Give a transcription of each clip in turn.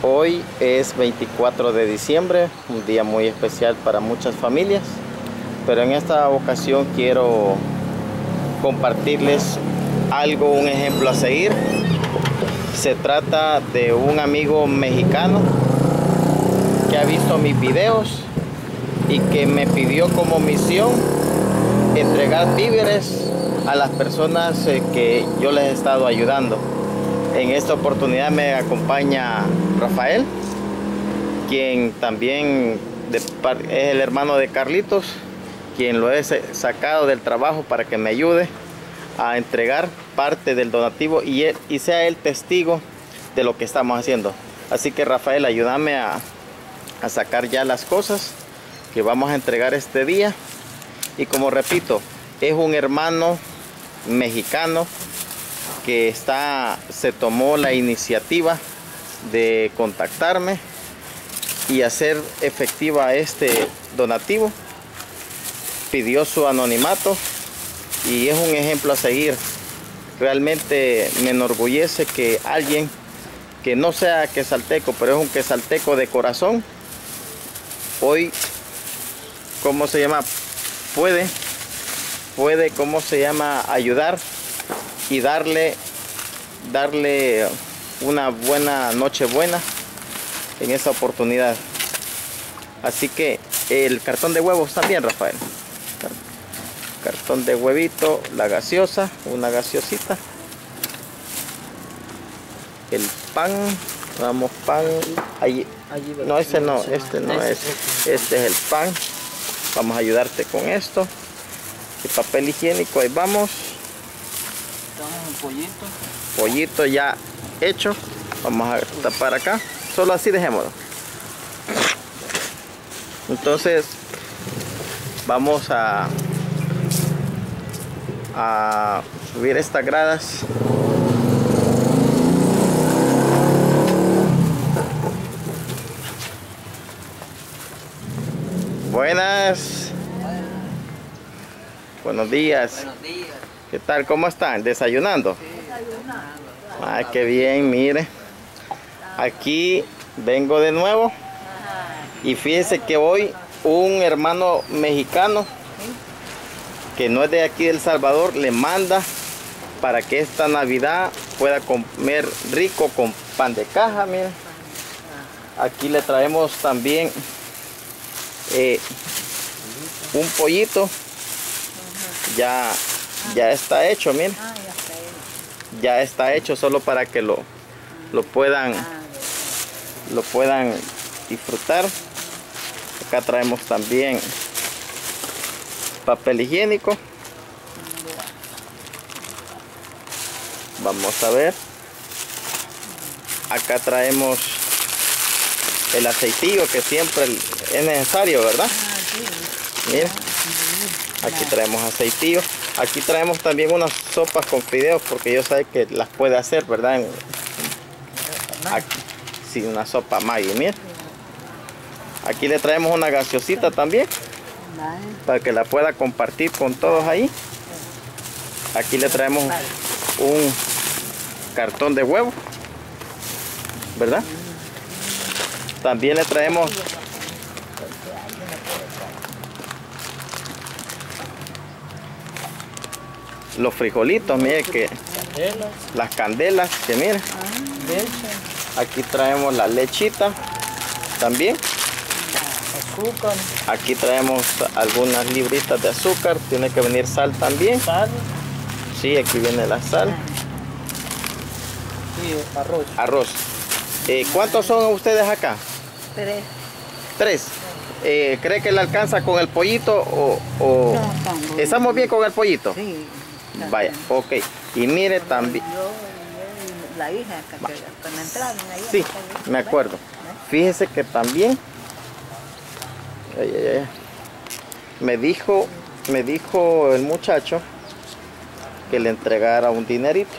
Hoy es 24 de diciembre, un día muy especial para muchas familias, pero en esta ocasión quiero compartirles algo, un ejemplo a seguir. Se trata de un amigo mexicano que ha visto mis videos y que me pidió como misión entregar víveres a las personas que yo les he estado ayudando. En esta oportunidad me acompaña Rafael, quien también es el hermano de Carlitos, quien lo he sacado del trabajo para que me ayude a entregar parte del donativo y sea el testigo de lo que estamos haciendo. Así que Rafael, ayúdame a sacar ya las cosas que vamos a entregar este día. Y como repito, es un hermano mexicano que se tomó la iniciativa de contactarme y hacer efectiva este donativo. Pidió su anonimato y es un ejemplo a seguir. Realmente me enorgullece que alguien que no sea quesalteco, pero es un quesalteco de corazón, hoy, ¿cómo se llama? Puede, ¿cómo se llama? Ayudar y darle una buena Nochebuena en esa oportunidad. Así que el cartón de huevos también, Rafael. Cartón de huevito, la gaseosa, una gaseosita. El pan, vamos, pan. Allí, no, este no es. Este es el pan. Vamos a ayudarte con esto. El papel higiénico, ahí vamos. Un pollito ya hecho. Vamos a tapar acá, solo así dejémoslo. Entonces vamos a subir estas gradas. Buenos días. Buenos días. ¿Qué tal? ¿Cómo están? ¿Desayunando? Sí, desayunando. Ah, qué bien, mire. Aquí vengo de nuevo. Y fíjese que hoy un hermano mexicano que no es de aquí de El Salvador le manda para que esta Navidad pueda comer rico con pan de caja, mire. Aquí le traemos también un pollito. Ya está hecho, miren. Ya está hecho, solo para que lo puedan disfrutar. Acá traemos también papel higiénico. Vamos a ver. Acá traemos el aceitillo que siempre es necesario, ¿verdad? Miren. Aquí traemos aceitillo. Aquí traemos también unas sopas con fideos porque yo sé que las puede hacer, ¿verdad? Aquí, sí, una sopa Maggi, miren. Aquí le traemos una gaseosita también para que la pueda compartir con todos ahí. Aquí le traemos un cartón de huevo, ¿verdad? También le traemos los frijolitos, mire, que las candelas, que mire. Aquí traemos la lechita también. Azúcar. Aquí traemos algunas libritas de azúcar. Tiene que venir sal también. Sal. Sí, aquí viene la sal. Y arroz. Arroz. ¿Cuántos son ustedes acá? 3. 3. ¿Cree que le alcanza con el pollito o estamos bien con el pollito? Sí. Vaya, ok. Y mire también. La hija que me entraron ahí. Sí, me acuerdo. Fíjese que también me dijo el muchacho que le entregara un dinerito.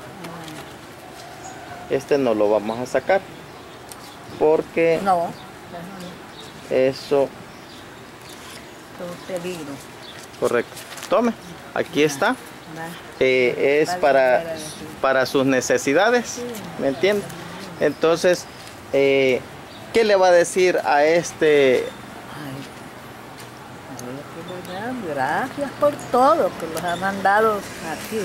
Este no lo vamos a sacar porque No. eso. Peligro. Correcto. Tome, aquí está. Es para sus necesidades, ¿me entiende? Entonces ¿Qué le va a decir a este? Ay, yo le quiero dar gracias por todo que los ha mandado aquí.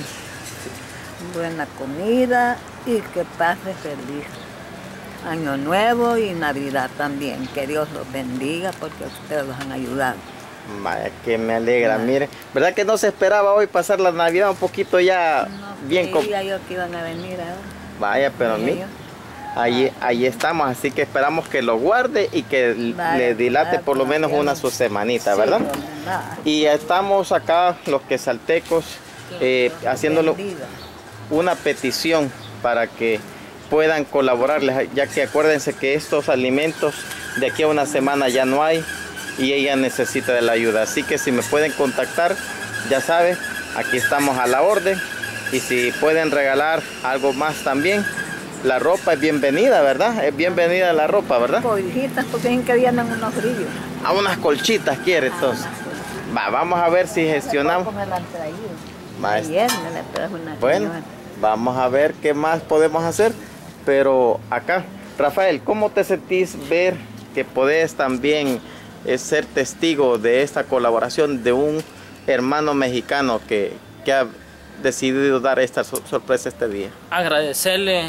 Buena comida y que pase feliz. Año Nuevo y Navidad también. Que Dios los bendiga porque ustedes los han ayudado. Vaya, que me alegra, mire. ¿Verdad que no se esperaba hoy pasar la Navidad un poquito ya No, bien? creía yo que iban a venir ahora. Vaya, pero Creía mí, yo. ahí estamos, así que esperamos que lo guarde y que Vaya, le dilate vaya, por lo menos todavía una no. su semanita, Sí, ¿verdad? ¿verdad? Y estamos acá, los quesaltecos, Que Dios los haciéndolo bendiga. una petición para que puedan colaborarles, ya que acuérdense que estos alimentos de aquí a una semana ya no hay y ella necesita de la ayuda. Así que si me pueden contactar, ya saben, aquí estamos a la orden. Y si pueden regalar algo más también, la ropa es bienvenida, ¿verdad? Es bienvenida la ropa, ¿verdad? Cobijitas porque dicen que vienen unos fríos. A unas colchitas quiere entonces. Va, vamos a ver si gestionamos. Me la han traído. Va, Ayer me la trajo una Bueno, señora. vamos a ver qué más podemos hacer. Pero acá, Rafael, ¿cómo te sentís ver que podés también ser testigo de esta colaboración de un hermano mexicano que ha decidido dar esta sorpresa este día? Agradecerle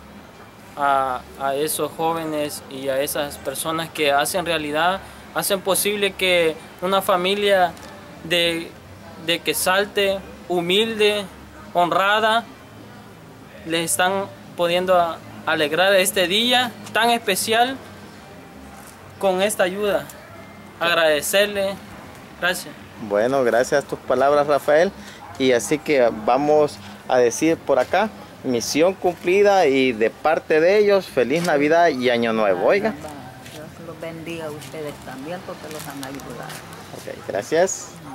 a esos jóvenes y a esas personas que hacen realidad, hacen posible que una familia de Quesalte, humilde, honrada, les están pudiendo alegrar este día tan especial con esta ayuda. Agradecerle, gracias. Bueno, gracias a tus palabras, Rafael. Y así que vamos a decir por acá, misión cumplida y de parte de ellos, feliz Navidad y Año Nuevo. Oiga. Dios los bendiga a ustedes también porque los han ayudado. Ok, gracias.